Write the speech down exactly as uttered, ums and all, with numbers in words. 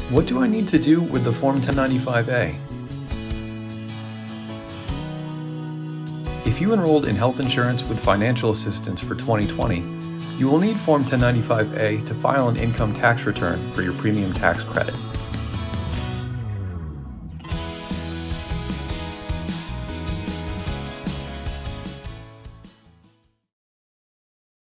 What do I need to do with the Form ten ninety-five A? If you enrolled in health insurance with financial assistance for twenty twenty, you will need Form ten ninety-five A to file an income tax return for your premium tax credit.